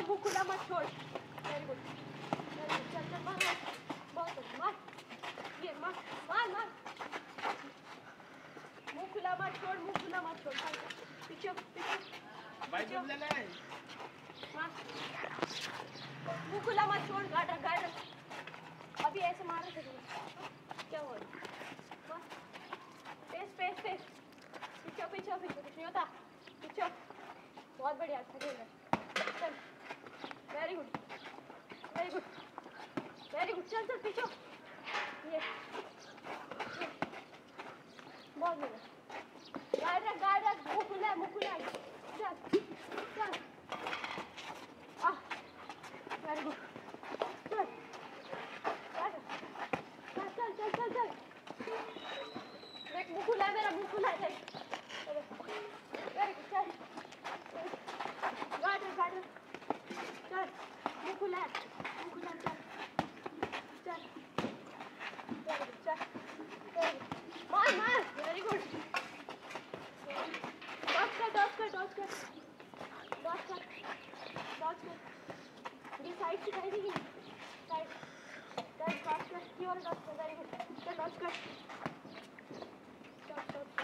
मुंह खुला मत छोड़। वेरी गुड, चल चल मार, बहुत बढ़िया, मार ये मार मार मार। मुंह खुला मत छोड़, मुंह खुला मत छोड़। पीछे पीछे भाई ले ले मार, मुंह खुला मत छोड़। गार्ड रख, गार्ड रख। अभी ऐसे मार रहे थे, क्या हुआ? मार, पेस पेस पेस। पीछे पीछे पीछे, कुछ नहीं होता। पीछे, बहुत बढ़िया, अच्छा खेल रहा। चल, very good very good very good. चल चल पीछे, ये बहुत बढ़िया। गार्ड रख, मुंह खुला है, मुंह खुला है। चल चल, वेरी गुड। चल चल चल चल चल। देख मुंह खुला है मेरा, मुंह खुला है। वेरी गुड, चल गार्ड रख। चल, मुंह खुला है, मुंह खुला है। चल चल, वेरी गुड, चल मार मार, वेरी गुड। डॉच कर। ये साइड से करेगी, साइड डॉच कर, ये वाला डॉच कर। वेरी गुड, चल डॉच कर। Stop stop.